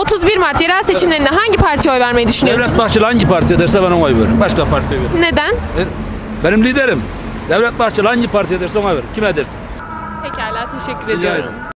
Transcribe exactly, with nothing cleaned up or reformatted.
otuz bir Mart yerel seçimlerinde hangi partiye oy vermeyi düşünüyorsunuz? Devlet Bahçeli hangi parti ederse ben ona oy veririm. Başka partiye oy veririm. Neden? E, Benim liderim. Devlet Bahçeli hangi parti ederse ona veririm. Kime edersin? Pekala, teşekkür Rica ediyorum. ederim.